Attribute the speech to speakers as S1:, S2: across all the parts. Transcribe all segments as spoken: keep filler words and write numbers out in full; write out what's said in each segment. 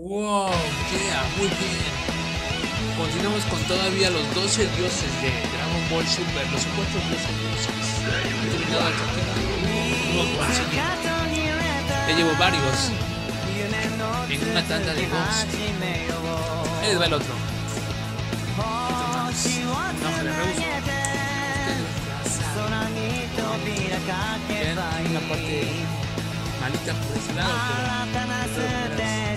S1: Wow, yeah, muy bien. Continuamos con todavía los doce dioses de Dragon Ball Super, los cuatro dioses dioses. He terminado el capítulo. No consigo. Ya llevo varios en una tanda de dos. Ahí les va el otro. Otro más. No, se le rehuso. Bien, una parte malita por ese lado, pero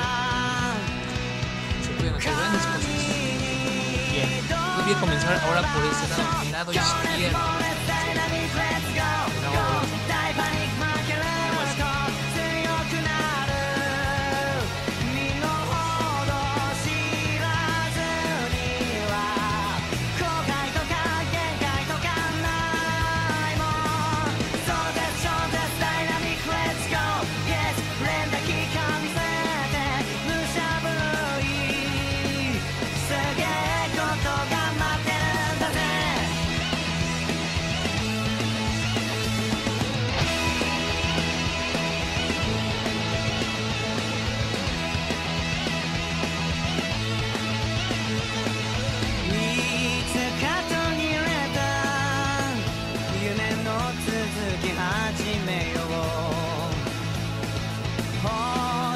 S1: se pueden hacer grandes cosas. Bien, voy a comenzar ahora por ese lado, el lado izquierdo.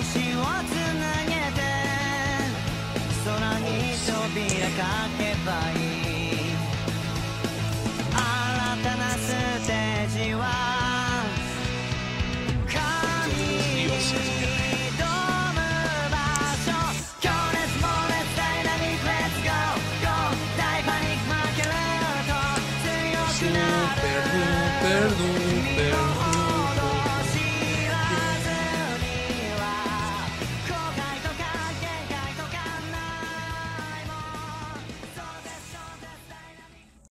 S2: Bye.